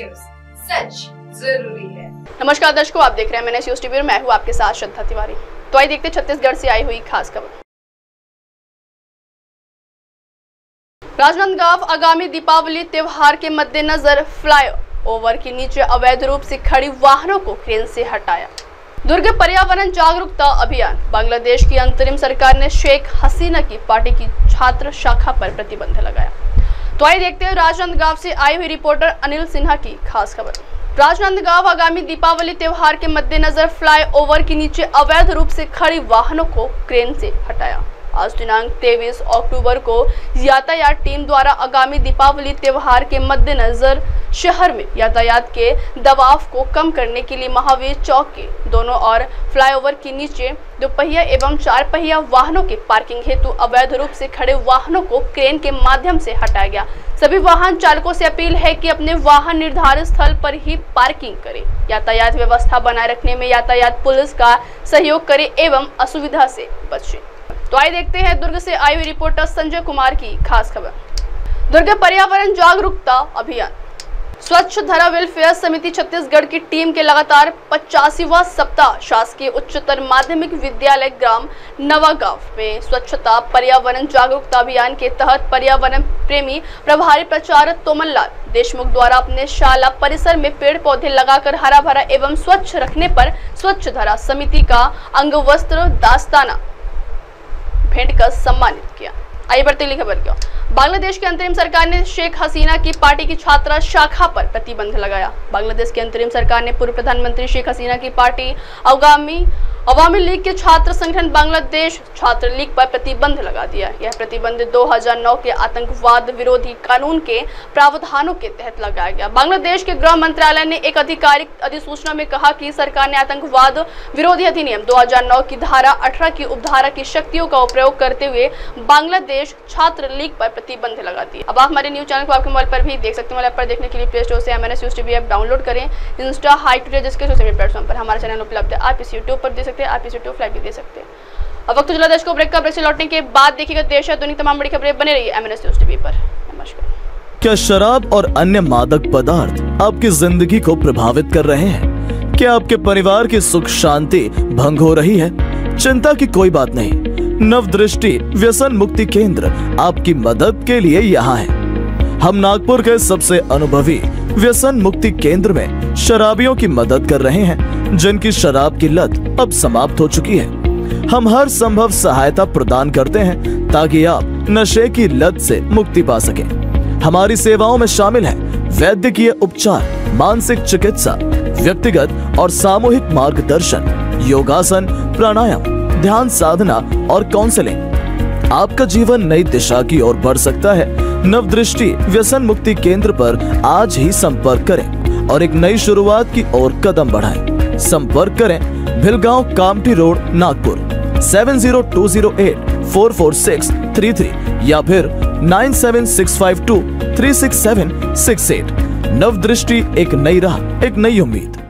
News, सच जरूरी है। नमस्कार दर्शकों, आप देख रहे हैं MNS न्यूज टीवी और मैं हूं आपके साथ श्रद्धा तिवारी। तो आइए देखते छत्तीसगढ़ से आई हुई खास खबर। राजनांदगांव आगामी दीपावली त्योहार के मद्देनजर फ्लाईओवर के नीचे अवैध रूप से खड़ी वाहनों को क्रेन से हटाया। दुर्ग पर्यावरण जागरूकता अभियान। बांग्लादेश की अंतरिम सरकार ने शेख हसीना की पार्टी की छात्र शाखा पर प्रतिबंध लगाया। तो आइए देखते हैं राजनांदगांव से आई हुई रिपोर्टर अनिल सिन्हा की खास खबर। राजनांदगांव आगामी दीपावली त्योहार के मद्देनजर फ्लाईओवर के नीचे अवैध रूप से खड़ी वाहनों को क्रेन से हटाया। आज दिनांक 23 अक्टूबर को यातायात टीम द्वारा आगामी दीपावली त्योहार के मद्देनजर शहर में यातायात के दबाव को कम करने के लिए महावीर चौक के दोनों ओर फ्लाईओवर के नीचे दोपहिया एवं चार पहिया वाहनों के पार्किंग हेतु अवैध रूप से खड़े वाहनों को क्रेन के माध्यम से हटाया गया। सभी वाहन चालकों से अपील है कि अपने वाहन निर्धारित स्थल पर ही पार्किंग करें। यातायात व्यवस्था बनाए रखने में यातायात पुलिस का सहयोग करें एवं असुविधा से बचें। तो आइए देखते हैं दुर्ग से आई हुई रिपोर्टर संजय कुमार की खास खबर। दुर्ग पर्यावरण जागरूकता अभियान। स्वच्छ धरा वेलफेयर समिति छत्तीसगढ़ की टीम के लगातार 85वां सप्ताह शासकीय उच्चतर माध्यमिक विद्यालय ग्राम नवागांव में स्वच्छता पर्यावरण जागरूकता अभियान के तहत पर्यावरण प्रेमी प्रभारी प्राचार्य तोमनलाल देशमुख द्वारा अपने शाला परिसर में पेड़ पौधे लगाकर हरा भरा एवं स्वच्छ रखने पर स्वच्छ धरा समिति का अंग वस्त्र दास्ताना भेंट कर सम्मानित किया। आइए बढ़ते अगली खबर की। बांग्लादेश की अंतरिम सरकार ने शेख हसीना की पार्टी की छात्रा शाखा पर प्रतिबंध लगाया। बांग्लादेश की अंतरिम सरकार ने पूर्व प्रधानमंत्री शेख हसीना की पार्टी अवामी लीग के छात्र संगठन बांग्लादेश छात्र लीग पर प्रतिबंध लगा दिया। यह प्रतिबंध 2009 के आतंकवाद विरोधी कानून के प्रावधानों के तहत लगाया गया। बांग्लादेश के गृह मंत्रालय ने एक आधिकारिक अधिसूचना में कहा कि सरकार ने आतंकवाद विरोधी अधिनियम 2009 की धारा 18 की उपधारा की शक्तियों का उपयोग करते हुए बांग्लादेश छात्र लीग पर प्रतिबंध लगा दिया। अब आप हमारे न्यूज चैनल को आपके मोबाइल पर भी देख सकते हैं। मोबाइल पर देखने के लिए प्ले स्टोर से MNS news TV app download करें। इंस्टा, हाई ट्विटर जिसके सोशल मीडिया प्लेटफॉर्म पर हमारा चैनल उपलब्ध है। आप इस यूट्यूब पर देख सकते हैं, आप इस यूट्यूब लाइव भी दे सकते हैं। अब वक्त चला दर्शकों ब्रेक का। ब्रेक से लौटने के बाद देखिएगा देश और दुनिया तमाम बड़ी खबरें। बने रहिए MNS न्यूज टीवी पर। नमस्कार। क्या शराब और अन्य मादक पदार्थ आपकी जिंदगी को प्रभावित कर रहे हैं? क्या आपके परिवार की सुख शांति भंग हो रही है? चिंता की कोई बात नहीं। नवदृष्टि व्यसन मुक्ति केंद्र आपकी मदद के लिए यहाँ है। हम नागपुर के सबसे अनुभवी व्यसन मुक्ति केंद्र में शराबियों की मदद कर रहे हैं जिनकी शराब की लत अब समाप्त हो चुकी है। हम हर संभव सहायता प्रदान करते हैं ताकि आप नशे की लत से मुक्ति पा सकें। हमारी सेवाओं में शामिल है वैद्यकीय उपचार, मानसिक चिकित्सा, व्यक्तिगत और सामूहिक मार्गदर्शन, योगासन, प्राणायाम, ध्यान साधना और काउंसलिंग। आपका जीवन नई दिशा की ओर बढ़ सकता है। नवदृष्टि व्यसन मुक्ति केंद्र पर आज ही संपर्क करें और एक नई शुरुआत की ओर कदम बढ़ाएं। संपर्क करें भिलगांव कामठी रोड, नागपुर 7020844633 या फिर 9765236768। नवदृष्टि, एक नई राह, एक नई उम्मीद।